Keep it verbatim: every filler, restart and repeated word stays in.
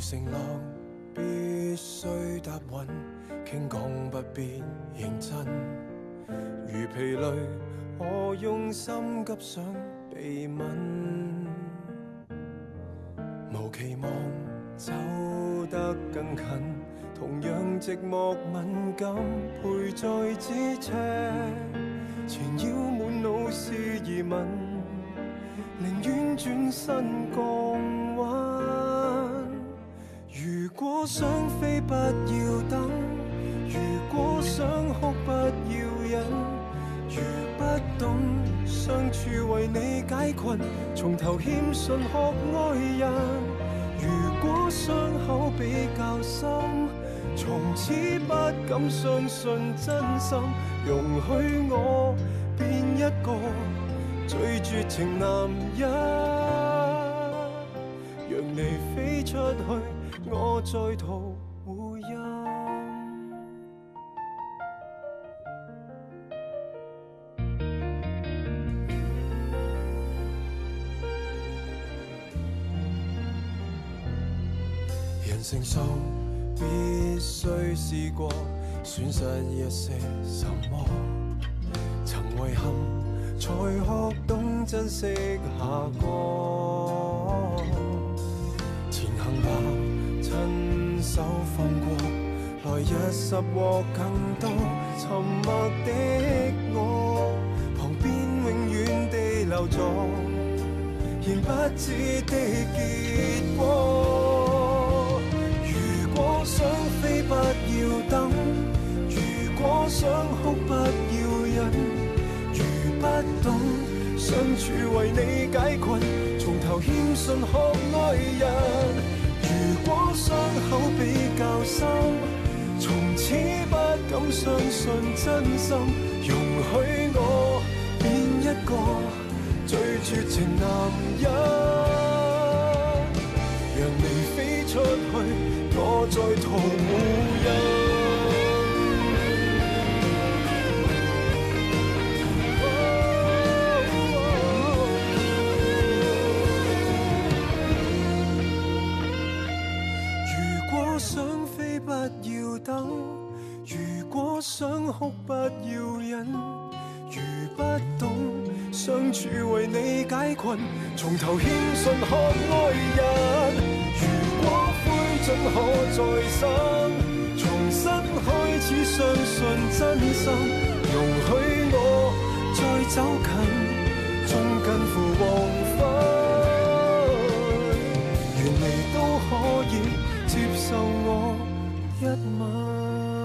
承诺必须答允，倾讲不必认真。如疲累，我用心急想被吻，无期望走得更近，同样寂寞敏感，陪在咫尺，缠绕满脑是疑问，宁愿转身降温。如果想飛不要等，如果想哭不要忍，如不懂相處為你解困，從頭欠信學愛人。如果傷口比較深，從此不敢相信真心，容許我變一個最絕情男人，讓你飛出去，我在途護蔭。人成熟必須試過，損失一些什麼，曾遺憾才學懂珍惜下個。前行吧，親手放過，來日拾獲更多。沉默的我，旁邊永遠地留座，仍不知的結果。如果想飛不要等，如果想哭不要忍，如不懂相處為你解困，從頭欠信學愛人。如果傷口比較深，從此不敢相信真心，容許我變一個最絕情男人，讓你飛出去，我在途護蔭。想飛不要等，如果想哭不要忍，如不懂相處為你解困，從頭欠信學愛人。如果灰燼可再生，重新開始相信真心，容許我再走近，終近乎黃昏，願你都可以接受我一吻。